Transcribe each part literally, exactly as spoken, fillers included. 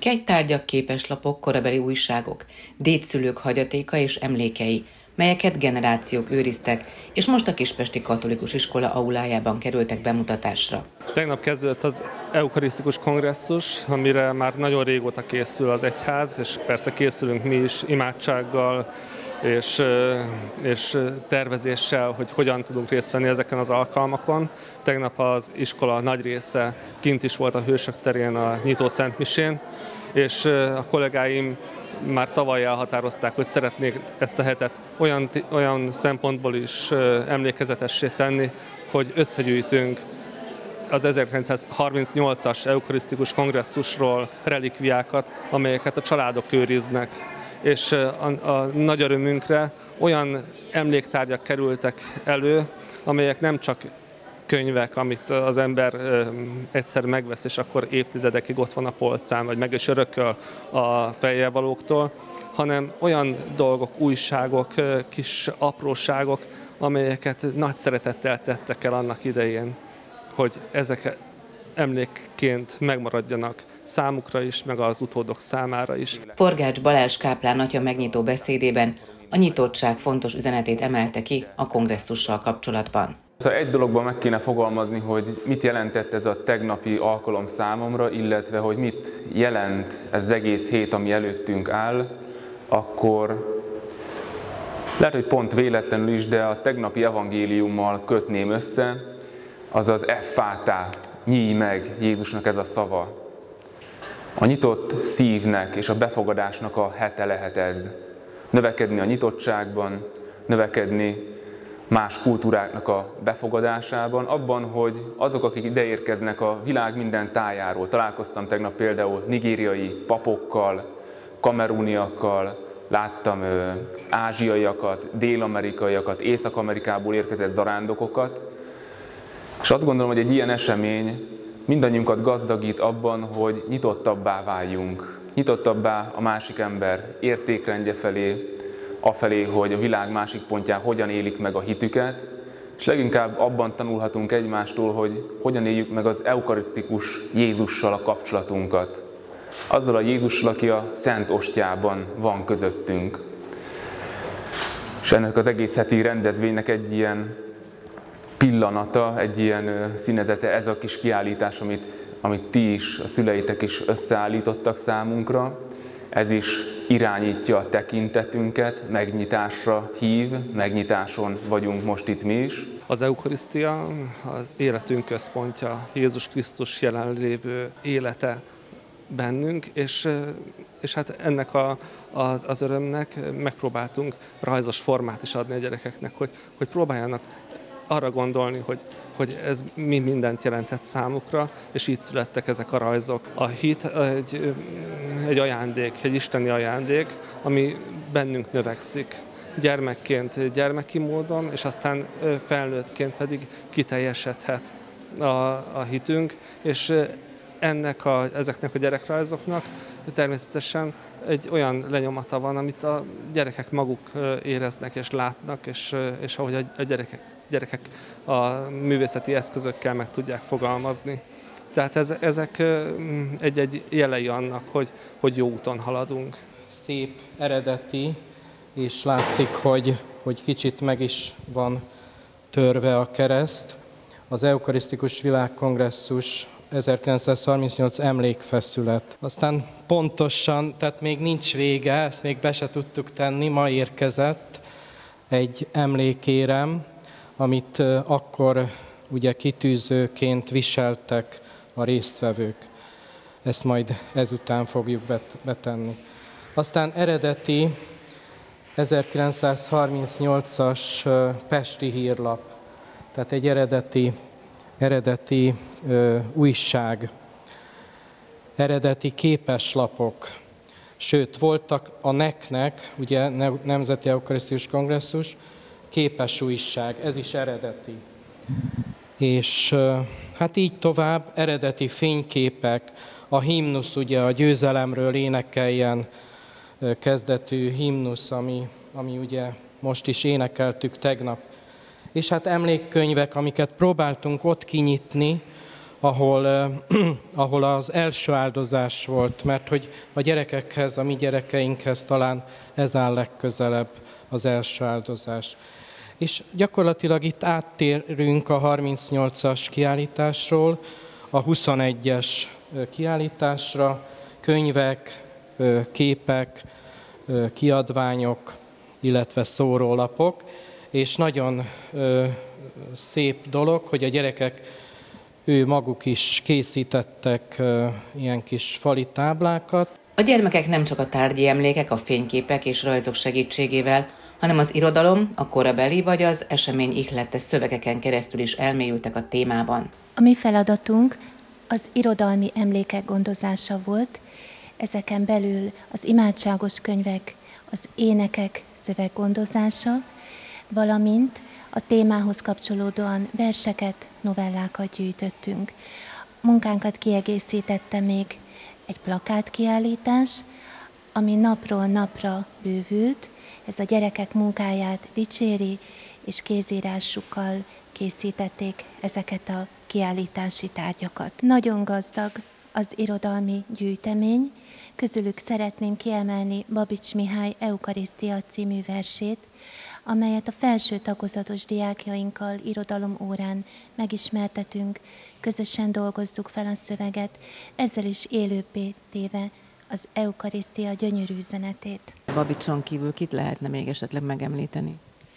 Kegytárgyak, képeslapok, korabeli újságok, dédszülők hagyatéka és emlékei, melyeket generációk őriztek, és most a Kispesti Katolikus Iskola aulájában kerültek bemutatásra. Tegnap kezdődött az eukarisztikus kongresszus, amire már nagyon régóta készül az egyház, és persze készülünk mi is imádsággal és, és tervezéssel, hogy hogyan tudunk részt venni ezeken az alkalmakon. Tegnap az iskola nagy része kint is volt a Hősök terén a nyitó szentmisén, és a kollégáim már tavaly elhatározták, hogy szeretnék ezt a hetet olyan, olyan szempontból is emlékezetessé tenni, hogy összegyűjtünk az ezerkilencszázharmincnyolcas eukarisztikus kongresszusról relikviákat, amelyeket a családok őriznek. És a, a nagy örömünkre olyan emléktárgyak kerültek elő, amelyek nem csak könyvek, amit az ember egyszer megvesz, és akkor évtizedekig ott van a polcán, vagy meg is örököl a fejjelvalóktól, hanem olyan dolgok, újságok, kis apróságok, amelyeket nagy szeretettel tettek el annak idején, hogy ezek emlékként megmaradjanak számukra is, meg az utódok számára is. Forgács Balázs káplán atya megnyitó beszédében a nyitottság fontos üzenetét emelte ki a kongresszussal kapcsolatban. Egy dologban meg kéne fogalmazni, hogy mit jelentett ez a tegnapi alkalom számomra, illetve hogy mit jelent ez az egész hét, ami előttünk áll, akkor lehet, hogy pont véletlenül is, de a tegnapi evangéliummal kötném össze, azaz effátá, nyíj meg, Jézusnak ez a szava. A nyitott szívnek és a befogadásnak a hete lehet ez. Növekedni a nyitottságban, növekedni más kultúráknak a befogadásában, abban, hogy azok, akik ideérkeznek a világ minden tájáról, találkoztam tegnap például nigériai papokkal, kameruniakkal, láttam ö, ázsiaiakat, dél-amerikaiakat, Észak-Amerikából érkezett zarándokokat, és azt gondolom, hogy egy ilyen esemény mindannyiunkat gazdagít abban, hogy nyitottabbá váljunk, nyitottabbá a másik ember értékrendje felé, afelé, hogy a világ másik pontján hogyan élik meg a hitüket, és leginkább abban tanulhatunk egymástól, hogy hogyan éljük meg az eukarisztikus Jézussal a kapcsolatunkat. Azzal a Jézussal, aki a Szent Ostyában van közöttünk. És ennek az egész heti rendezvénynek egy ilyen pillanata, egy ilyen színezete, ez a kis kiállítás, amit, amit ti is, a szüleitek is összeállítottak számunkra. Ez is irányítja a tekintetünket, megnyitásra hív, megnyitáson vagyunk most itt mi is. Az eukarisztia az életünk központja, Jézus Krisztus jelenlévő élete bennünk, és, és hát ennek a, az, az örömnek megpróbáltunk rajzos formát is adni a gyerekeknek, hogy, hogy próbáljanak arra gondolni, hogy, hogy ez mi mindent jelentett számukra, és így születtek ezek a rajzok. A hit egy, egy ajándék, egy isteni ajándék, ami bennünk növekszik. Gyermekként gyermeki módon, és aztán felnőttként pedig kiteljesedhet a, a hitünk, és ennek a, ezeknek a gyerekrajzoknak természetesen egy olyan lenyomata van, amit a gyerekek maguk éreznek és látnak, és, és ahogy a, a gyerekek gyerekek a művészeti eszközökkel meg tudják fogalmazni. Tehát ez, ezek egy-egy jelei annak, hogy, hogy jó úton haladunk. Szép, eredeti, és látszik, hogy, hogy kicsit meg is van törve a kereszt. Az Eukarisztikus Világkongresszus ezerkilencszázharmincnyolc emlékfeszület. Aztán pontosan, tehát még nincs vége, ezt még be se tudtuk tenni, ma érkezett egy emlékérem, amit akkor ugye kitűzőként viseltek a résztvevők. Ezt majd ezután fogjuk betenni. Aztán eredeti ezerkilencszázharmincnyolcas Pesti Hírlap, tehát egy eredeti, eredeti ö, újság, eredeti képeslapok. Sőt, voltak a neknek, ugye Nemzeti Eukarisztikus Kongresszus, képes újság, ez is eredeti. És hát így tovább, eredeti fényképek, a himnusz, ugye a győzelemről énekeljen kezdetű himnusz, ami, ami ugye most is énekeltük tegnap. És hát emlékkönyvek, amiket próbáltunk ott kinyitni, ahol, eh, ahol az első áldozás volt, mert hogy a gyerekekhez, a mi gyerekeinkhez talán ez áll legközelebb, az első áldozás. És gyakorlatilag itt áttérünk a harmincnyolcas kiállításról a huszonegyes kiállításra, könyvek, képek, kiadványok, illetve szórólapok, és nagyon szép dolog, hogy a gyerekek ő maguk is készítettek ilyen kis fali táblákat. A gyermekek nem csak a tárgyi emlékek, a fényképek és rajzok segítségével, hanem az irodalom, a korabeli vagy az esemény ihlette szövegeken keresztül is elmélyültek a témában. A mi feladatunk az irodalmi emlékek gondozása volt, ezeken belül az imádságos könyvek, az énekek szöveggondozása, valamint a témához kapcsolódóan verseket, novellákat gyűjtöttünk. Munkánkat kiegészítette még egy plakátkiállítás, ami napról napra bővült. Ez a gyerekek munkáját dicséri, és kézírásukkal készítették ezeket a kiállítási tárgyakat. Nagyon gazdag az irodalmi gyűjtemény, közülük szeretném kiemelni Babics Mihály Eukarisztia című versét, amelyet a felső tagozatos diákjainkkal irodalom órán megismertetünk, közösen dolgozzuk fel a szöveget, ezzel is élőbbé téve az Eukarisztia gyönyörű üzenetét. Babicson kívül kit lehetne még esetleg megemlíteni?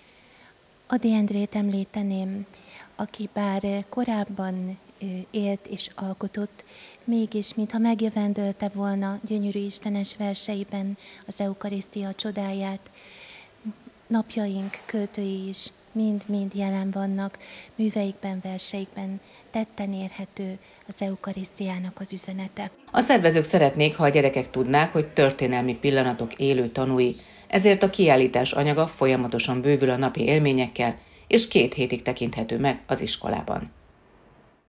Ady Endrét említeném, aki bár korábban élt és alkotott, mégis, mintha megjövendölte volna gyönyörű istenes verseiben az Eukarisztia csodáját, napjaink költői is mind-mind jelen vannak, műveikben, verseikben tetten érhető az Eukarisztiának az üzenete. A szervezők szeretnék, ha a gyerekek tudnák, hogy történelmi pillanatok élő tanúi, ezért a kiállítás anyaga folyamatosan bővül a napi élményekkel, és két hétig tekinthető meg az iskolában.